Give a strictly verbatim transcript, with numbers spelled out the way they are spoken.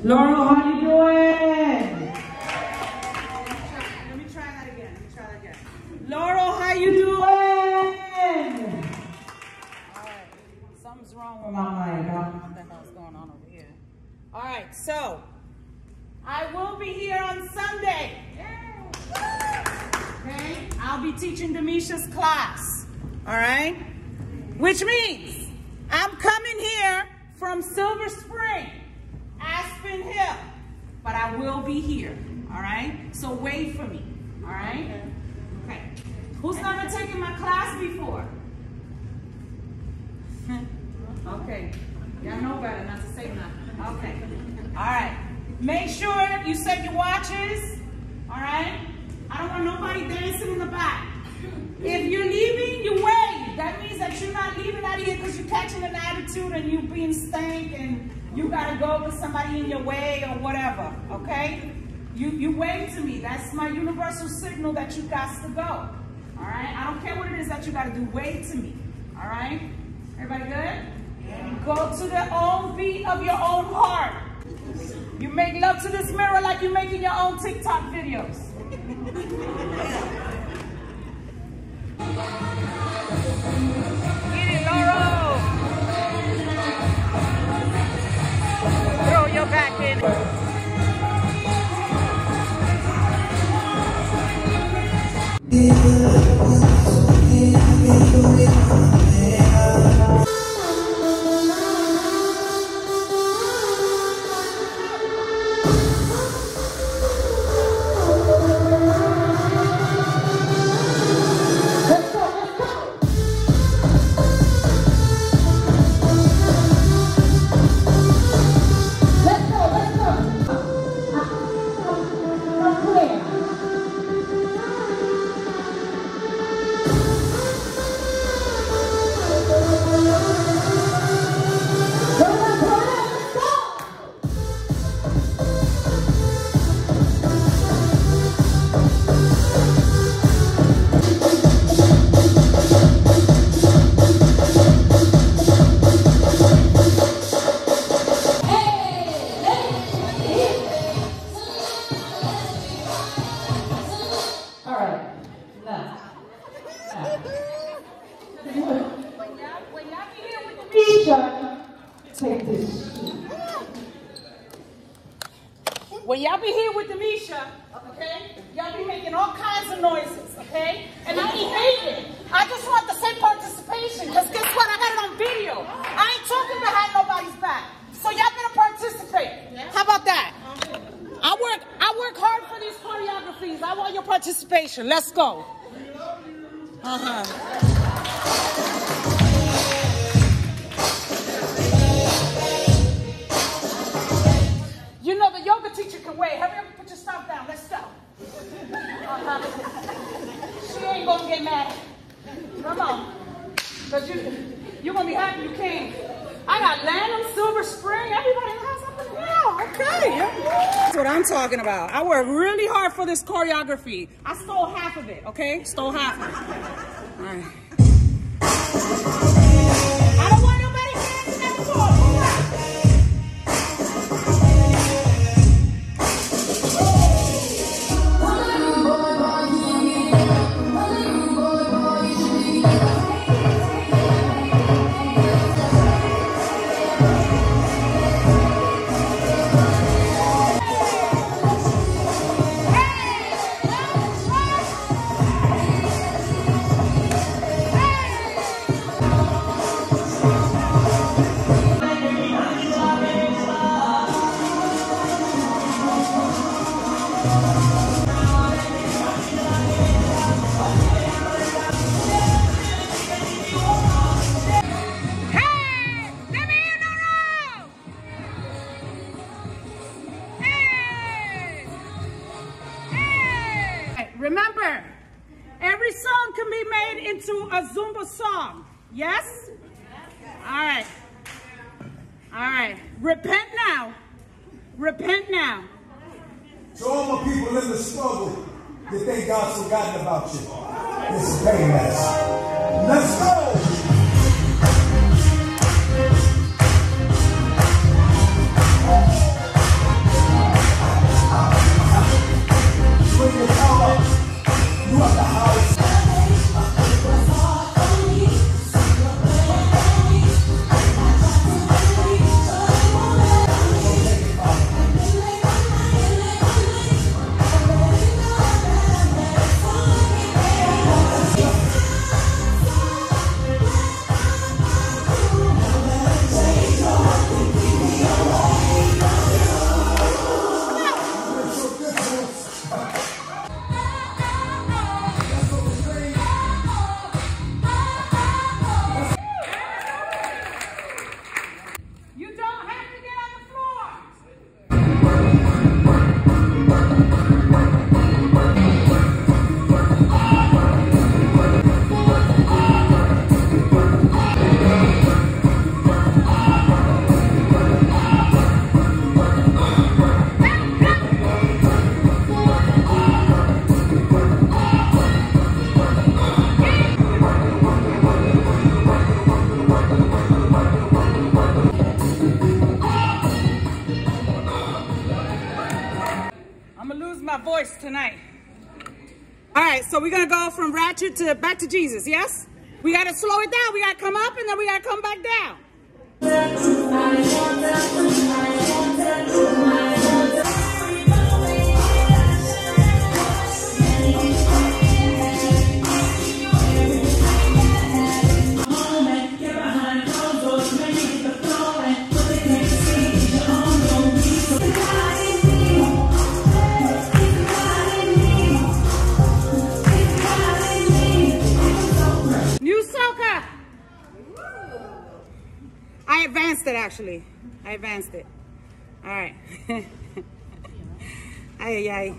Laurel, how you doing? Let me try that again. Let me try that again. Laurel, how you doing? All right. Something's wrong with my mind. I don't know what the hell's going on over here. All right. So, I will be here on Sunday. Okay? I'll be teaching Demisha's class. All right? Which means I'm coming here from Silver Spring, Aspen Hill, but I will be here. All right? So wait for me. All right? Okay. Who's never taken my class before? Okay. Y'all know better not to say nothing. Okay. All right. Make sure you set your watches. All right? I don't want nobody dancing in the back. If you're leaving, you wave. That means that you're not leaving out of here because you're catching an attitude and you being stank and you gotta go with somebody in your way or whatever. Okay? You you wave to me. That's my universal signal that you got to go. All right? I don't care what it is that you gotta do. Wave to me. All right? Everybody good? Yeah. Go to the own beat of your own heart. You make love to this mirror like you're making your own TikTok videos. Get it, Laurel. Throw your back in. Take this. When y'all be here with Demisha, okay, y'all be making all kinds of noises, okay? And I ain't hating. I just want the same participation, because guess what? I got it on video. I ain't talking behind nobody's back. So y'all better participate. How about that? I work, I work hard for these choreographies. I want your participation. Let's go. Uh-huh. You know the yoga teacher can wait. Hurry up and put your stuff down. Let's go. Uh-huh. She ain't gonna get mad. Come on. Because you, you're gonna be happy you came. I got Lanham, Silver Spring, everybody in the house up in the house. Okay. That's what I'm talking about. I worked really hard for this choreography. I stole half of it, okay? Stole half of it. All right. I don't want nobody dancing at the floor. Remember, every song can be made into a Zumba song. Yes? All right. All right. Repent now. Repent now. To all my people in the struggle that think God's forgotten about you. It's painless. Let's go. voice tonight. All right, so we're gonna go from ratchet to back to Jesus, yes? We gotta slow it down. We gotta come up and then we gotta come back down. I advanced it actually. I advanced it. All right. Ay, ay, ay.